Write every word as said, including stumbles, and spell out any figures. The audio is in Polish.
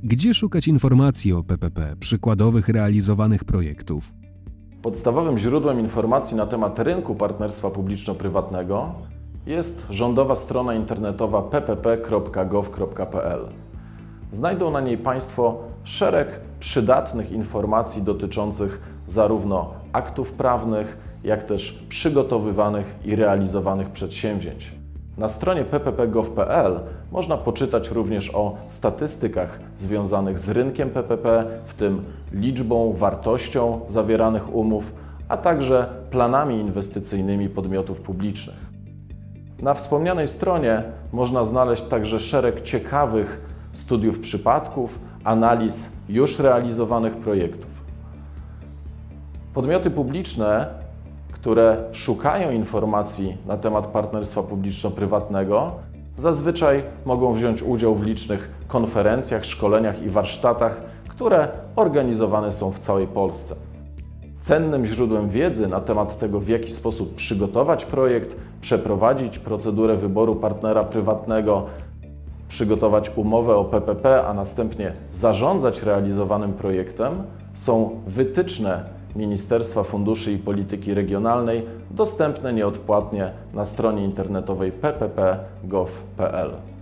Gdzie szukać informacji o P P P, przykładowych realizowanych projektów? Podstawowym źródłem informacji na temat rynku partnerstwa publiczno-prywatnego jest rządowa strona internetowa p p p kropka gov kropka p l. Znajdą na niej Państwo szereg przydatnych informacji dotyczących zarówno aktów prawnych, jak też przygotowywanych i realizowanych przedsięwzięć. Na stronie p p p kropka gov kropka p l można poczytać również o statystykach związanych z rynkiem P P P, w tym liczbą, wartością zawieranych umów, a także planami inwestycyjnymi podmiotów publicznych. Na wspomnianej stronie można znaleźć także szereg ciekawych studiów przypadków, analiz już realizowanych projektów. Podmioty publiczne, które szukają informacji na temat partnerstwa publiczno-prywatnego, zazwyczaj mogą wziąć udział w licznych konferencjach, szkoleniach i warsztatach, które organizowane są w całej Polsce. Cennym źródłem wiedzy na temat tego, w jaki sposób przygotować projekt, przeprowadzić procedurę wyboru partnera prywatnego, przygotować umowę o P P P, a następnie zarządzać realizowanym projektem, są wytyczne Ministerstwa Funduszy i Polityki Regionalnej, dostępne nieodpłatnie na stronie internetowej p p p kropka gov kropka p l.